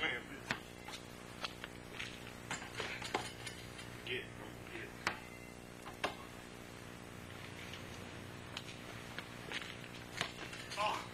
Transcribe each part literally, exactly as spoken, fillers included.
playing this. Get, get. Oh.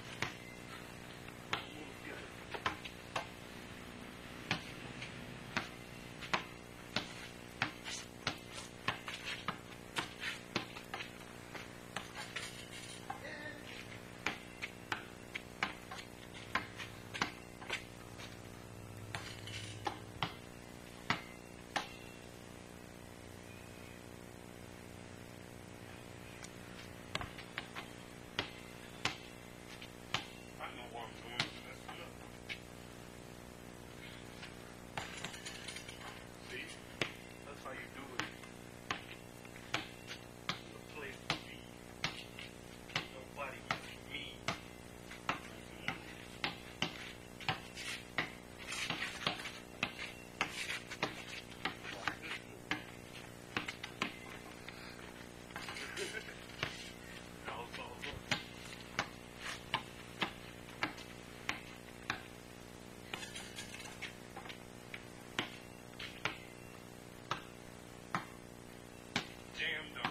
Jammed up.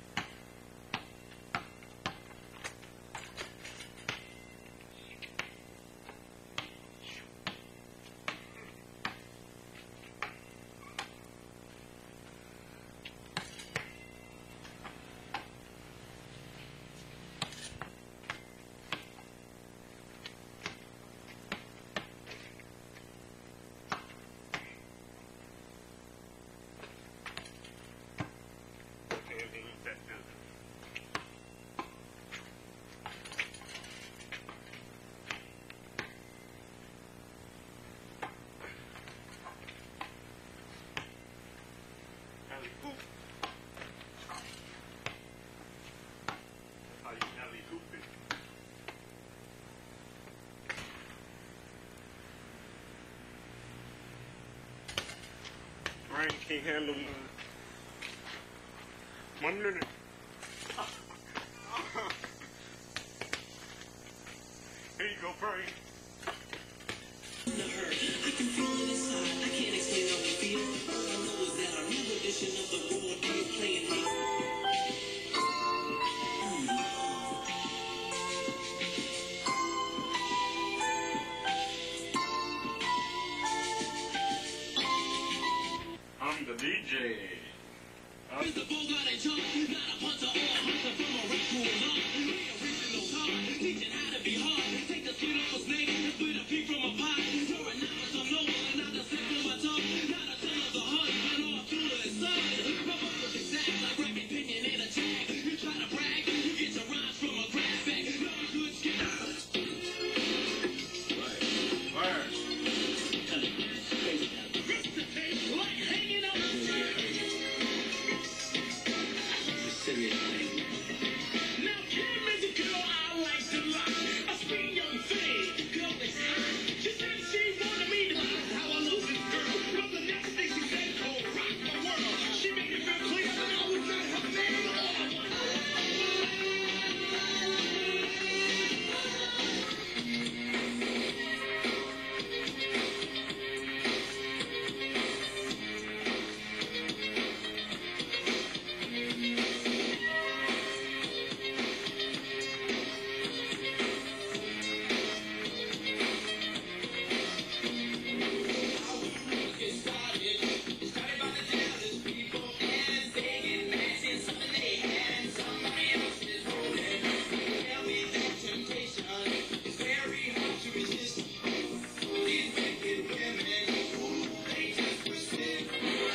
Brian can't handle me. One minute. Here you go, Brian. I can feel it inside. I can't explain how I feel. All I know is that I'm new edition of the world you're playing me. I'm the D J. I'm the bull got a jump. You got a punch of all. From a rap cool, huh? Original time.